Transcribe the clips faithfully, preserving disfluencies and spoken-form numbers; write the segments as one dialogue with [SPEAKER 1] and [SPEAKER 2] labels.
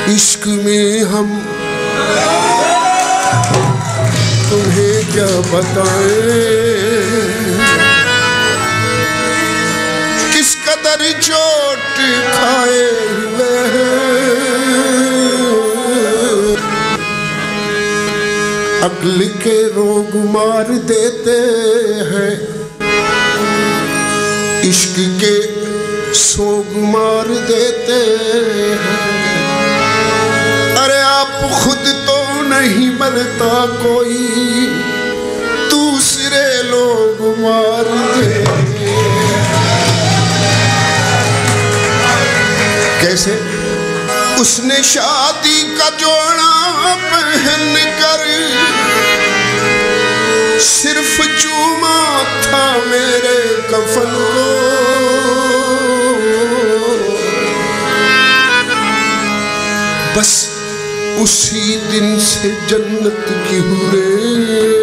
[SPEAKER 1] इश्क में हम तुम्हें क्या बताएं, किस कदर चोट खाए हुए अक्ल के रोग मार देते हैं, इश्क के सोग मार देते हैं। अरे आप खुद तो नहीं मरता, कोई दूसरे लोग मार देते। कैसे? उसने शादी का जोड़ा पहन कर सिर्फ चूमा था मेरे कफन को, बस उसी दिन से जन्नत की हुरे,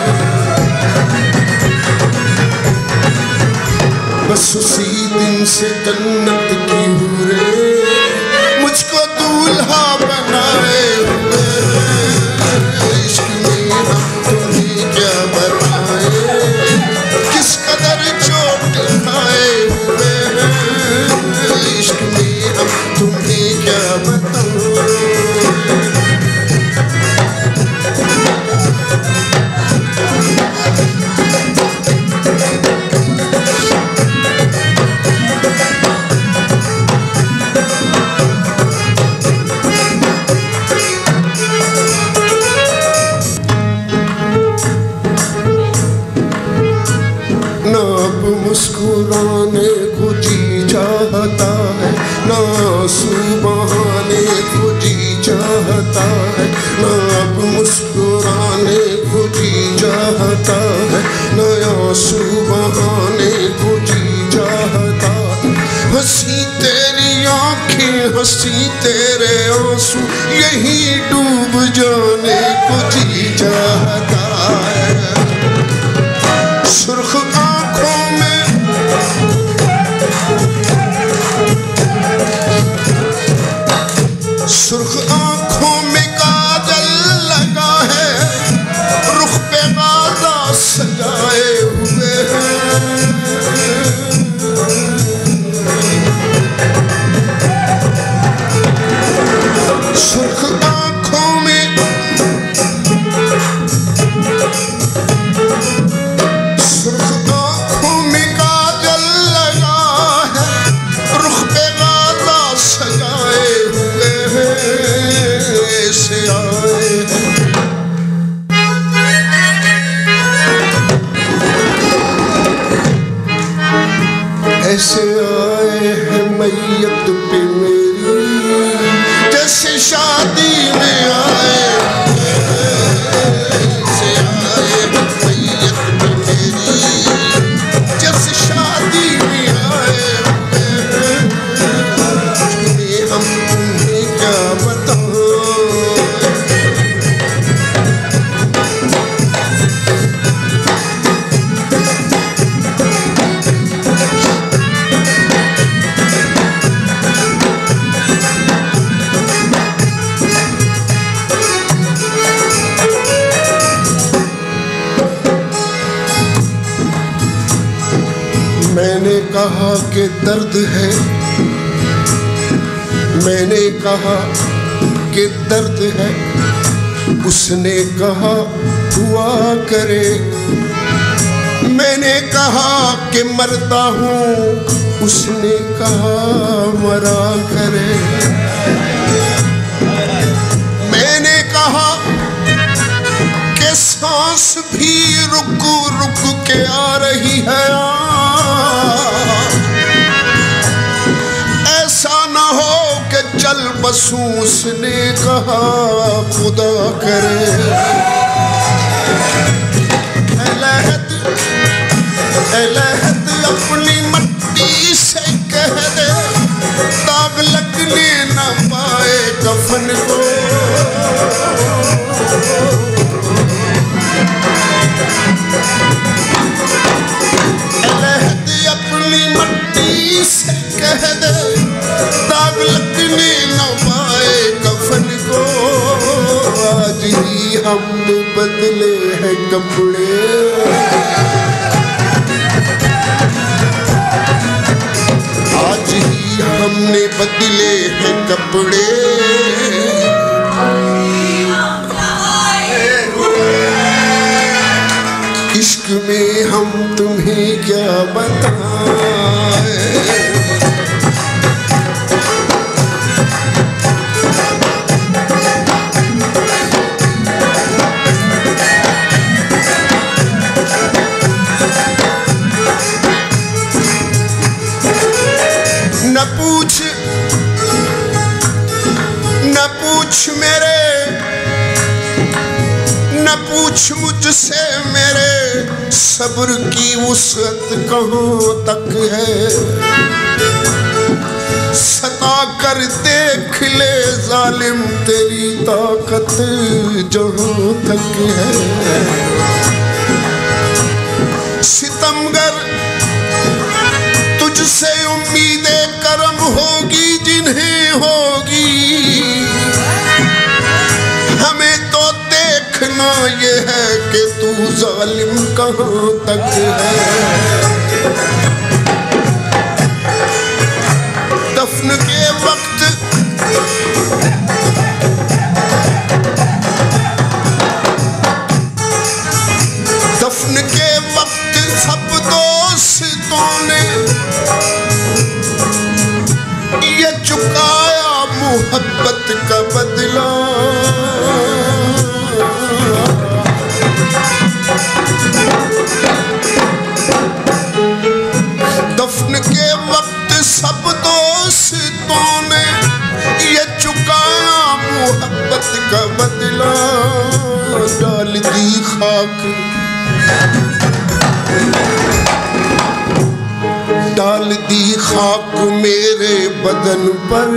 [SPEAKER 1] बस उसी दिन से जन्नत की हुरे मुझको दूल्हा बनाए हुए। इश्क में हम तुम्हें क्या बताएं, किस कदर चोट खाए हुए हैं। इश्क में हम तुम्हें क्या बताएं। मुस्कुराने को जी चाहता है, ना आंसू बहाने को जी चाहता है, ना अब मुस्कुराने को जी चाहता है, ना आंसू बहाने को जी चाहता है। हंसी तेरी आंखें हंसी तेरे आंसू, यही डूब जाने को जी चाहता है। सुर्ख आंखों में सुर्ख आंखों में काजल लगा है, रुख पे गाज़ा सजाए हुए हैं। सुर्ख आंखों में सुर्ख आंखों में काजल लगा है, रुख पे गाज़ा सजाए हुए ऐसे आए ऐसे आए हैं मैयत पे मेरी, जैसे शादी में आए। ऐसे आए हैं मैयत पे मेरी, जैसे शादी में आए। हम तुम्हें क्या बताएं, मैंने कहा कि दर्द है, मैंने कहा कि दर्द है, उसने कहा दुआ करे। मैंने कहा कि मरता हूँ, उसने कहा मरा करे। मैंने कहा कि सांस भी रुक रुक के आ रही है, ऐसा न हो कि चल बसूं, उसने कहा खुदा करे। लहद लहद अपनी मट्टी से कह दे, दाग लगने न पाए कफन को। लहद अपनी मट्टी से कह दे, दाग लगने न पाए कफन कपड़े। आज ही हमने बदले हैं कपड़े। इश्क में हम तुम्हें क्या बताएं। न पूछ न पूछ मेरे न पूछ मुझसे मेरे सब्र की वुसअत कहाँ तक है। सता कर देख ले जालिम तेरी ताकत जहाँ तक है। सितमगर तुझसे उम्मीदें करम होगी जिन्हें होगी। हमें तो देखना ये है कि तू जालिम कहाँ तक है। दफन के वक्त दफन के वक्त सब दोस्तों ने ये चुकाया मोहब्बत का बदला। दफन के वक्त सब दोस्तों ने ये चुकाया मोहब्बत का बदला। डाल दी खाक डाल दी खाक मेरे बदन पर।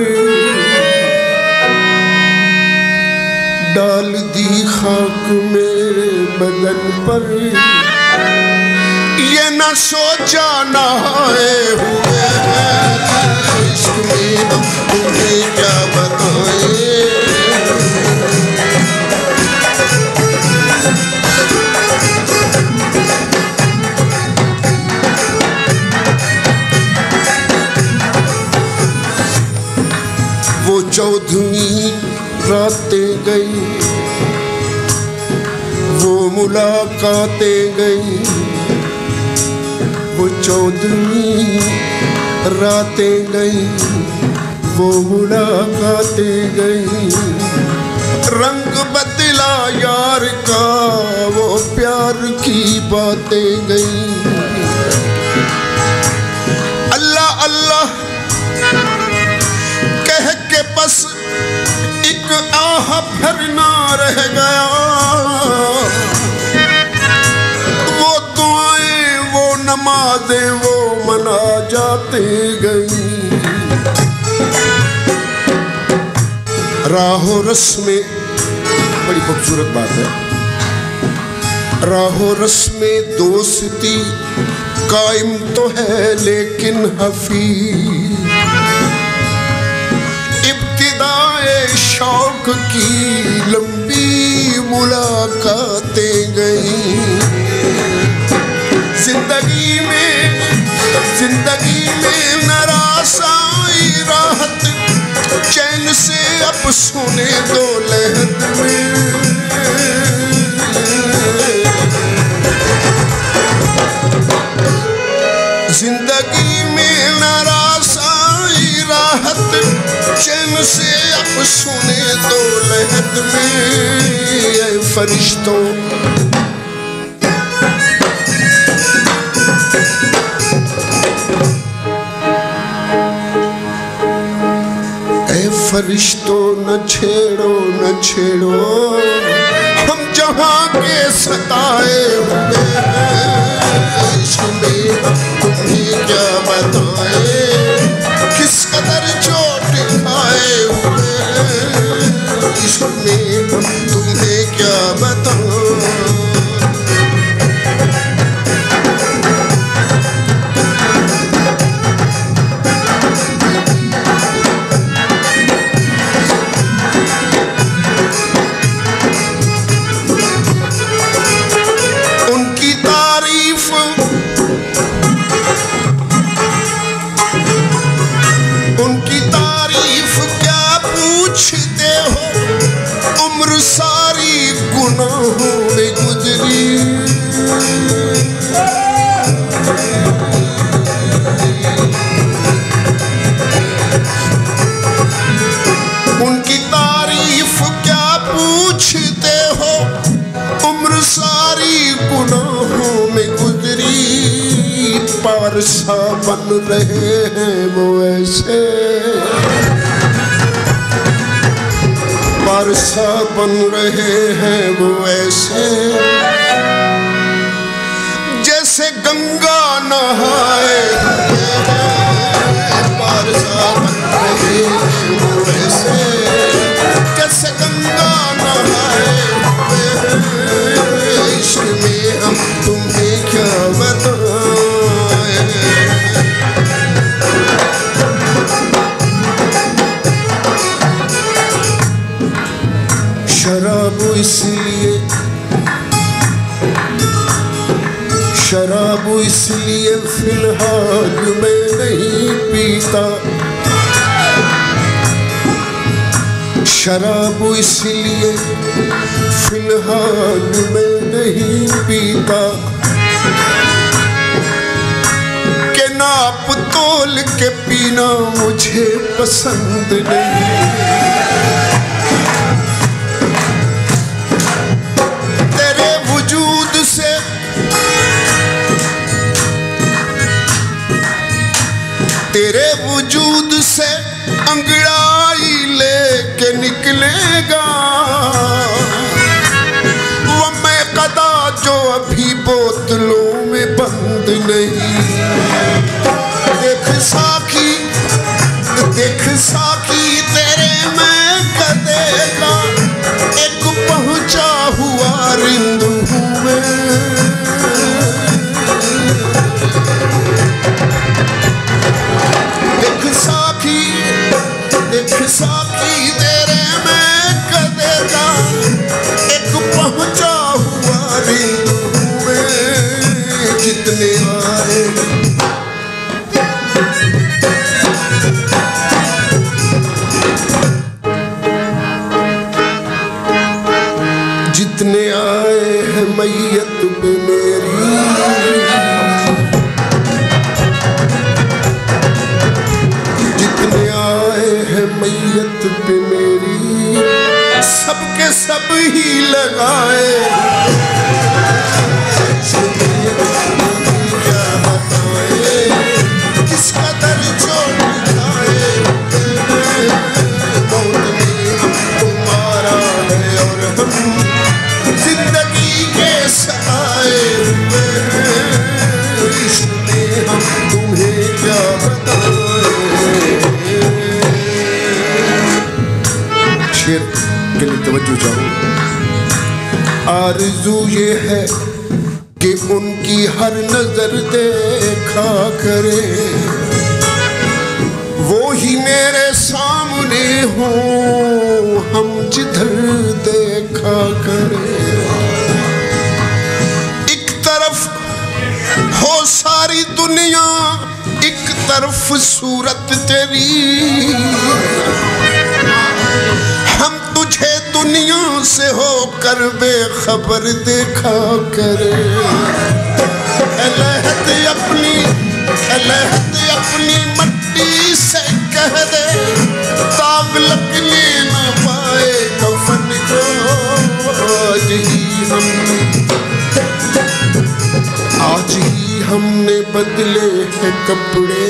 [SPEAKER 1] डाल दी खाक मेरे बदन पर। ये न सोचा न आए हुए इश्क में हम तुम्हें क्या बताएं। वो चौदहवीं रातें गई वो मुलाकातें गई। वो चौदहवीं रातें गई वो मुलाकातें गई। रंग बदला यार का वो प्यार की बातें गई। अल्लाह अल्लाह कह के बस एक आह भरना रह गया। वो दुआएं वो नमाजें वो मना जाते गई। राहो रस्में बड़ी खूबसूरत बात है। राहो रस्में दोस्ती कायम तो है लेकिन हफीज। शौक की लंबी मुलाकातें गई। जिंदगी में जिंदगी में नाराज़ी राहत चैन से अब सोने दो लहद में। जिंदगी में नाराज़ी राहत चैन से अब सोने दो लहद में। ऐ फरिश्तों ऐ फरिश्तों न छेड़ो न छेड़ो हम जहाँ के सताए हुए हैं। इसमें तुम्हें क्या बताएं किस कदर चोट खाए हुए हैं। इसमें तुम्हें क्या बताऊं। पूछते हो उम्र सारी गुनाहों में गुजरी। उनकी तारीफ क्या पूछते हो उम्र सारी गुनाहों में गुजरी। पारसा बन रहे हैं वो ऐसे, पारसा बन रहे हैं वो ऐसे जैसे गंगा नहाए। पारसा बन रहे हैं वो ऐसे जैसे गंगा नहाए। इश्क में हम तुम्हें क्या बताएं। शराब इसलिए शराब इसलिए फिलहाल मैं नहीं पीता। शराब इसलिए फिलहाल मैं नहीं पीता के नाप तोल के पीना मुझे पसंद नहीं। तेरे वजूद से अंगड़ाई लेके निकलेगा वो मैं कदा जो अभी बोतलों में बंद नहीं। देख साकी देख साकी तेरे मैं कदे का एक पहुंचा हुआ रिंद हूँ मैं। देख साकी तेरे मैं कदे का एक पहुंचा हुआ रिंद में। जितने आए जितने आए हैं मैयत पे मेरी, मैयत पे मेरी सबके सब ही लगाए। क्या बताए किसका दर चोट खाए। मौत ने हमको मारा है और हम जिंदगी के सताए हुए हैं। इश्क में हम तुम्हें क्या बताएं। शेर के लिए तवज्जो चाहूं। आरज़ू ये है कि उनकी हर नजर देखा करे वो ही मेरे सामने हो हम जिधर देखा करे। एक तरफ हो सारी दुनिया एक तरफ सूरत तेरी। हम तुझे दुनिया से होकर बेखबर देखा करे। लहत अपनी लहत अपनी मट्टी से कह दे दाग लगने न पाए कफन को। आज ही हमने आज ही हमने बदले हैं कपड़े।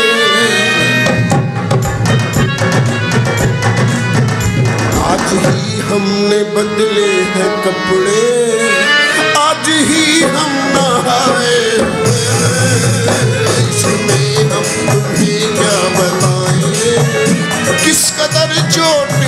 [SPEAKER 1] आज ही हमने बदले हैं कपड़े। आज ही हम नहाए। इसमें हम तुम्हें क्या बताएं किस कदर चोट